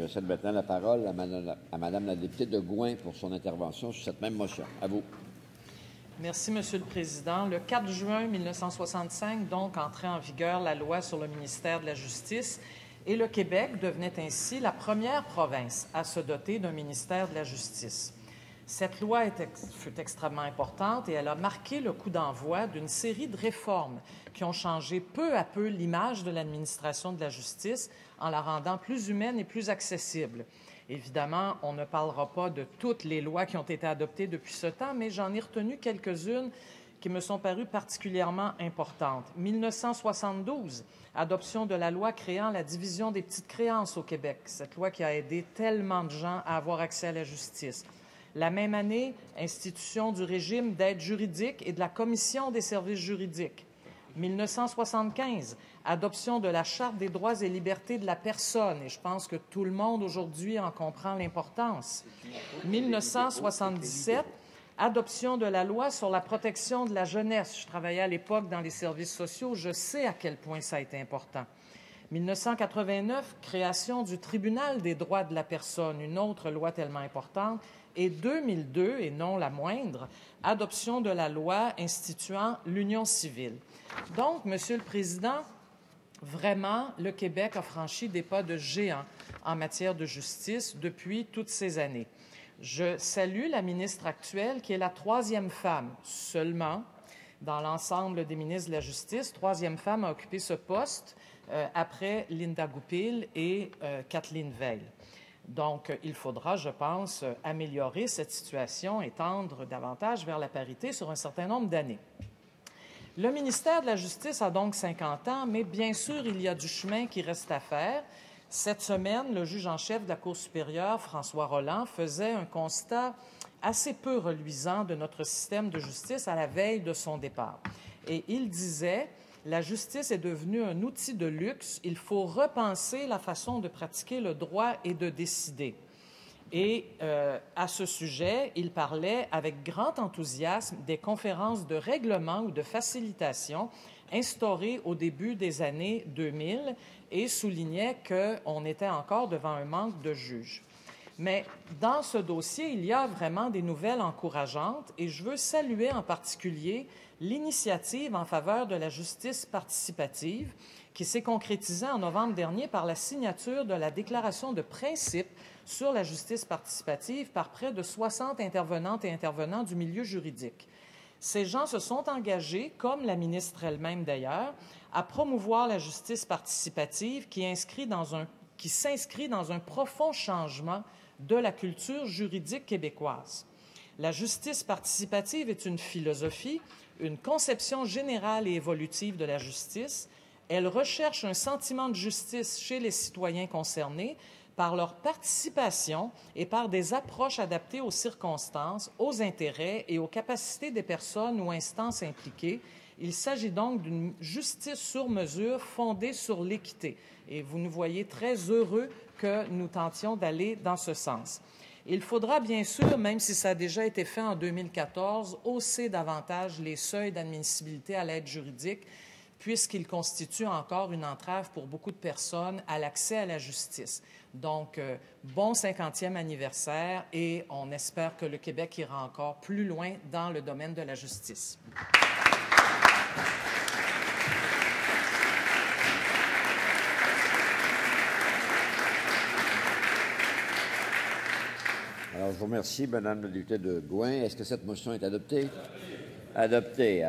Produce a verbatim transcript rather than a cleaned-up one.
cède maintenant la parole à Madame, à Madame la députée de Gouin pour son intervention sur cette même motion. À vous. Merci, Monsieur le Président. Le quatre juin mille neuf cent soixante-cinq, donc, entrait en vigueur la loi sur le ministère de la Justice et le Québec devenait ainsi la première province à se doter d'un ministère de la Justice. Cette loi est ex- fut extrêmement importante et elle a marqué le coup d'envoi d'une série de réformes qui ont changé peu à peu l'image de l'administration de la justice en la rendant plus humaine et plus accessible. Évidemment, on ne parlera pas de toutes les lois qui ont été adoptées depuis ce temps, mais j'en ai retenu quelques-unes qui me sont parues particulièrement importantes. mille neuf cent soixante-douze, adoption de la loi créant la division des petites créances au Québec, cette loi qui a aidé tellement de gens à avoir accès à la justice. La même année, institution du régime d'aide juridique et de la Commission des services juridiques. mille neuf cent soixante-quinze, adoption de la Charte des droits et libertés de la personne, et je pense que tout le monde aujourd'hui en comprend l'importance. mille neuf cent soixante-dix-sept, adoption de la loi sur la protection de la jeunesse. Je travaillais à l'époque dans les services sociaux, je sais à quel point ça a été important. mille neuf cent quatre-vingt-neuf, création du Tribunal des droits de la personne, une autre loi tellement importante. Et deux mille deux, et non la moindre, adoption de la loi instituant l'union civile. Donc, Monsieur le Président, vraiment, le Québec a franchi des pas de géant en matière de justice depuis toutes ces années. Je salue la ministre actuelle, qui est la troisième femme seulement dans l'ensemble des ministres de la Justice, troisième femme à occuper ce poste euh, après Linda Goupil et euh, Kathleen Veil. Donc, il faudra, je pense, améliorer cette situation et tendre davantage vers la parité sur un certain nombre d'années. Le ministère de la Justice a donc cinquante ans, mais bien sûr, il y a du chemin qui reste à faire. Cette semaine, le juge en chef de la Cour supérieure, François Rolland, faisait un constat assez peu reluisant de notre système de justice à la veille de son départ. Et il disait: la justice est devenue un outil de luxe. Il faut repenser la façon de pratiquer le droit et de décider. Et euh, à ce sujet, il parlait avec grand enthousiasme des conférences de règlement ou de facilitation instaurées au début des années deux mille et soulignait qu'on était encore devant un manque de juges. Mais dans ce dossier, il y a vraiment des nouvelles encourageantes et je veux saluer en particulier l'initiative en faveur de la justice participative qui s'est concrétisée en novembre dernier par la signature de la déclaration de principe sur la justice participative par près de soixante intervenantes et intervenants du milieu juridique. Ces gens se sont engagés, comme la ministre elle-même d'ailleurs, à promouvoir la justice participative qui, inscrit dans un, qui s'inscrit dans un profond changement de la culture juridique québécoise. La justice participative est une philosophie, une conception générale et évolutive de la justice. Elle recherche un sentiment de justice chez les citoyens concernés par leur participation et par des approches adaptées aux circonstances, aux intérêts et aux capacités des personnes ou instances impliquées. Il s'agit donc d'une justice sur mesure fondée sur l'équité. Et vous nous voyez très heureux que nous tentions d'aller dans ce sens. Il faudra bien sûr, même si ça a déjà été fait en deux mille quatorze, hausser davantage les seuils d'admissibilité à l'aide juridique, puisqu'il constitue encore une entrave pour beaucoup de personnes à l'accès à la justice. Donc, euh, bon cinquantième anniversaire et on espère que le Québec ira encore plus loin dans le domaine de la justice. Alors, je vous remercie, Madame la députée de Gouin. Est-ce que cette motion est adoptée? Adoptée.